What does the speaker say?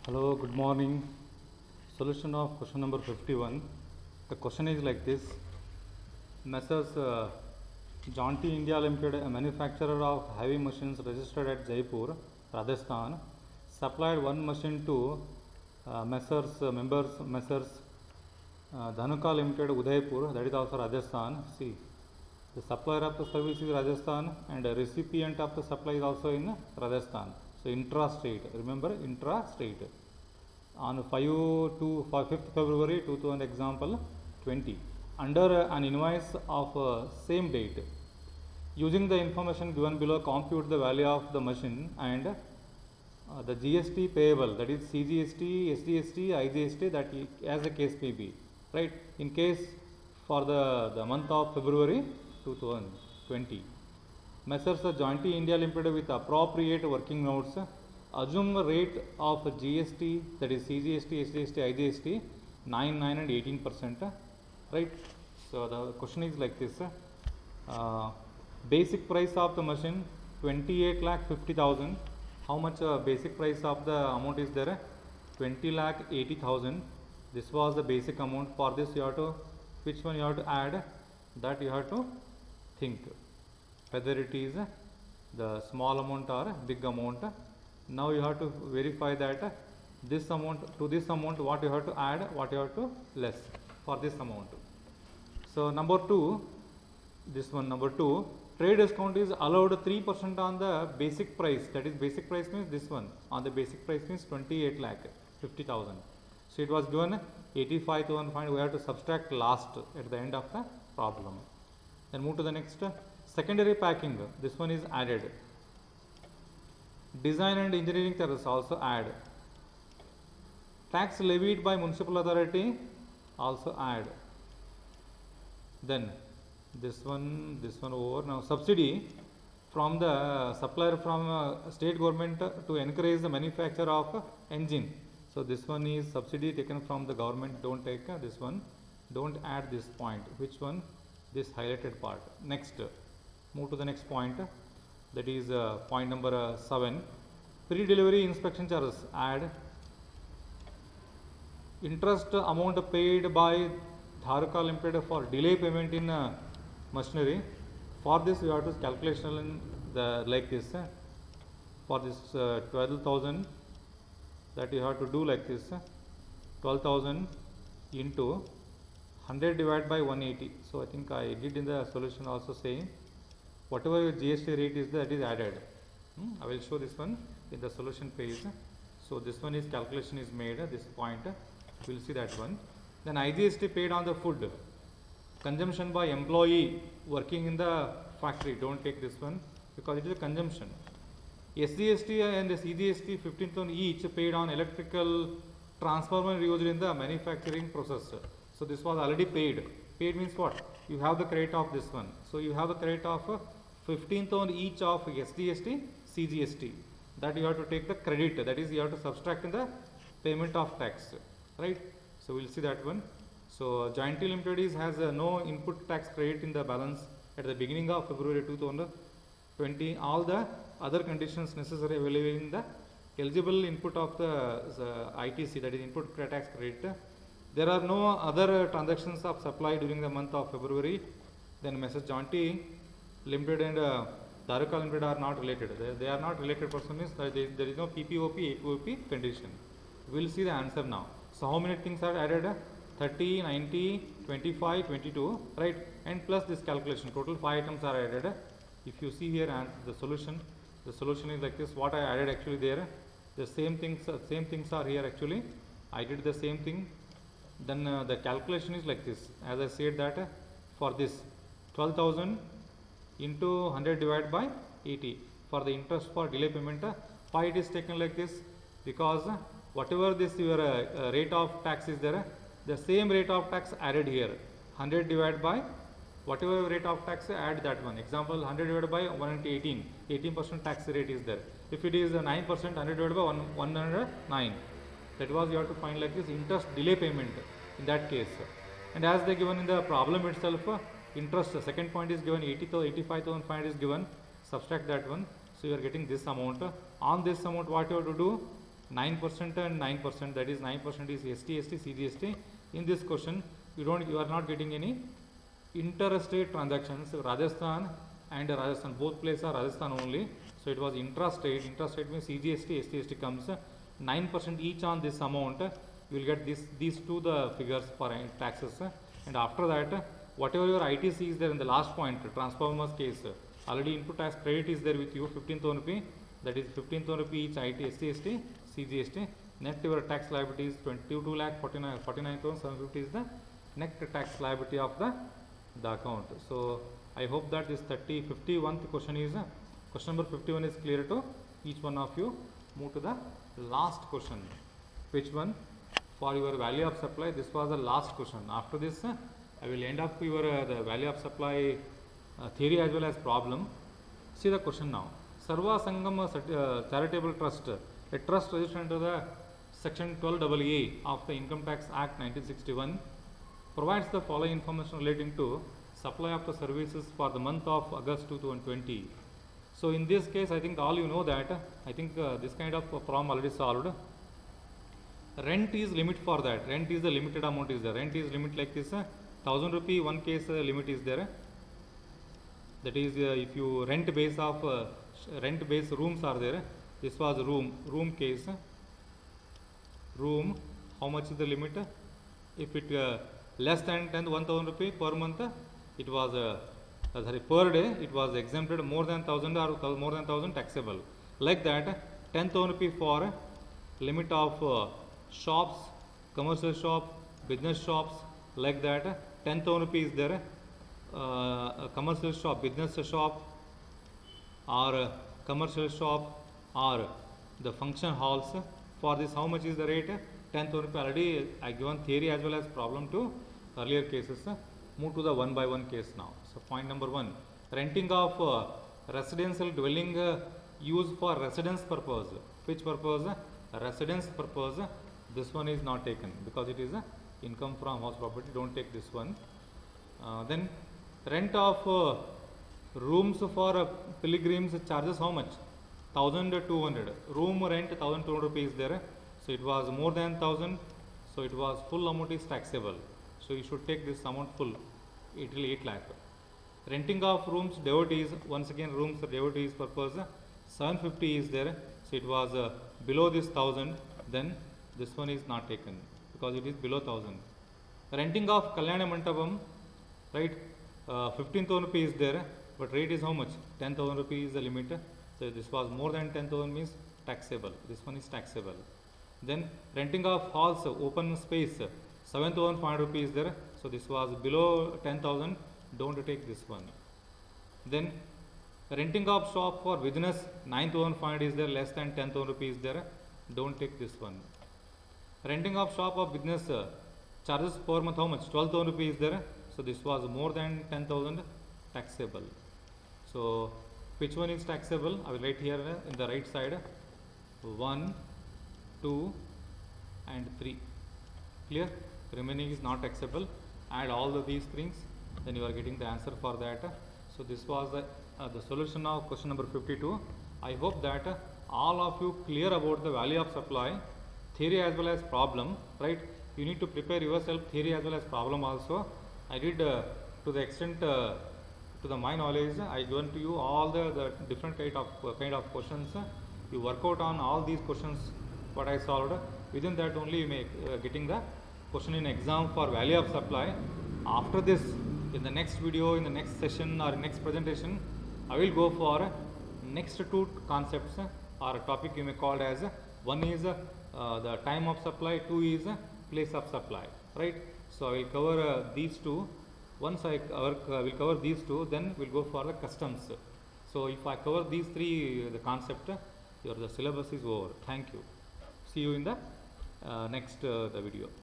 Hello, good morning. Solution of question number 51. The question is like this. Messrs. John T. India Limited, a manufacturer of heavy machines registered at Jaipur, Rajasthan, supplied one machine to Messrs. Dhanuka Limited, Udaipur, that is also Rajasthan. See, the supplier of the service is Rajasthan and the recipient of the supply is also in Rajasthan. So, intra-state, remember intra-state. On 5th February 2000 example 20 under an invoice of same date. Using the information given below, compute the value of the machine and the GST payable, that is CGST, SGST, IGST, that as the case may be, right? In case for the month of February 2020, Messrs. Jointy India Limited with appropriate working notes assume the rate of GST, that is CGST, SGST, IGST 9, 9 and 18%, right? So the question is like this. Basic price of the machine 28,50,000. How much basic price of the amount is there? 20,80,000. This was the basic amount. For this you have to, which one you have to add? That you have to think whether it is the small amount or big amount. Now you have to verify that this amount to this amount what you have to add, what you have to less for this amount. So number 2, this one number 2, trade discount is allowed 3% on the basic price, that is basic price means this one, on the basic price means 28,50,000. So it was given 85,000, we have to subtract last at the end of the problem. Then move to the next, secondary packing, this one is added. Design and engineering charges also add. Tax levied by municipal authority also add. Then this one over. Now subsidy from the supplier from state government to encourage the manufacture of engine. So this one is subsidy taken from the government. Don't take this one. Don't add this point. Which one? This highlighted part. Next, move to the next point. That is point number 7. Pre-delivery inspection charges add. Interest amount paid by Dharuka Limited for delay payment in machinery. For this, we have to calculation in the like this. For this 12,000, that you have to do like this. 12,000 into 100 divided by 180. So I think I did in the solution also saying whatever your GST rate is, that is added. I will show this one in the solution page. So this one is calculation is made, this point, we will see that one. Then IGST paid on the food, consumption by employee working in the factory, don't take this one because it is a consumption. SGST and the CGST 15,000 each paid on electrical transformer used in the manufacturing process. So this was already paid. Paid means what? You have the credit of this one. So you have the credit of 15,000 each of SGST, CGST. That you have to take the credit. That is, you have to subtract in the payment of tax, right? So we'll see that one. So Jointy Limited has no input tax credit in the balance at the beginning of February 2020. All the other conditions necessary available in the eligible input of the ITC, that is input tax credit. There are no other transactions of supply during the month of February. Then Messrs. Jointy Limited and Dharuka Limited are not related. They are not related person means there is no PPOP, APOP condition. We will see the answer now. So how many things are added? 30, 90, 25, 22, right? And plus this calculation, total 5 items are added. If you see here and the solution is like this. What I added actually there, the same things are here actually. I did the same thing. Then the calculation is like this. As I said that for this 12,000 into 100 divided by 80 for the interest for delay payment, why it is taken like this? Because whatever this your rate of tax is there, the same rate of tax added here, 100 divided by whatever rate of tax, add that one. Example, 100 divided by 118, 18% tax rate is there. If it is 9%, 100 divided by 109. That was you have to find like this interest delay payment in that case. And as they given in the problem itself, interest, second point is given 85,500 is given, subtract that one. So you are getting this amount. On this amount, what you have to do? 9% and 9%, that is 9% is ST, ST, CGST. In this question, you are not getting any interstate transactions. Rajasthan and Rajasthan, both places are Rajasthan only. So it was intrastate. Intrastate means CGST, ST comes 9% each on this amount. You will get these two the figures for taxes. And after that, whatever your ITC is there in the last point, transformers case, already input tax credit is there with you, 15,000 rupee. That is 15,000 rupee each IT, ST, ST, CGST. Net your tax liability is 22,49,750 is the net tax liability of the account. So I hope that this 51st question is question number 51 is clear to each one of you. Move to the last question. Which one? For your value of supply, this was the last question. After this, I will end up your the value of supply theory as well as problem. See the question now. Sarva Sangam Charitable Trust, a trust registered under the Section 12AA of the Income Tax Act 1961, provides the following information relating to supply of the services for the month of August 2020. So in this case, I think all you know that, I think this kind of problem already solved. Rent is limit for that. Rent is the limited amount is there. Rent is limit like this. 1,000 rupee one case limit is there. That is if you rent base of rent base rooms are there. This was room case. Room, how much is the limit? If it less than 1,000 rupee per month, it was per day it was exempted. More than 1,000 or more than 1,000 taxable. Like that, 10,000 rupee for limit of shops, commercial shop, business shops, like that. 10,000 rupees there. Commercial shop, business shop, or commercial shop, or the function halls. For this, how much is the rate? 10,000 rupees. Already I given theory as well as problem to earlier cases. Move to the one by one case now. So point number 1, renting of residential dwelling used for residence purpose. Which purpose? Residence purpose. This one is not taken because it is income from house property. Don't take this one. Then rent of rooms for pilgrims charges how much? 1,200. Room rent 1,200 rupees there. So it was more than 1,000. So it was full amount is taxable. So you should take this amount full. It will 8 lakh. Renting of rooms devotees, once again rooms devotees purpose 750 is there. So it was below this 1,000. Then this one is not taken because it is below 1,000. Renting of Kalyana Mandapam, right? 15,000 rupees is there, but rate is how much? 10,000 rupees is the limit. So this was more than 10,000 means taxable. This one is taxable. Then renting of halls, open space, 7,500 rupees there. So this was below 10,000. Don't take this one. Then renting of shop for business, 9,500 is there, less than 10,000 rupees there. Don't take this one. Renting of shop of business charges per month how much? 12,000 rupees there. So this was more than 10,000 taxable. So which one is taxable? I will write here in the right side 1, 2 and 3. Clear? Remaining is not taxable. Add all these things, then you are getting the answer for that. So this was the solution of question number 52. I hope that all of you clear about the value of supply, theory as well as problem, right? You need to prepare yourself theory as well as problem also. I did to the extent to the my knowledge, I given to you all the different kind of questions. You work out on all these questions what I solved. Within that only you may getting the question in exam for value of supply. After this, in the next video, in the next session or next presentation, I will go for next 2 concepts or a topic you may call as one is the time of supply, 2 is place of supply, right? So I will cover these 2. Once I will cover these 2, then we'll go for the customs. So if I cover these 3 the concept, the syllabus is over. Thank you. See you in the next the video.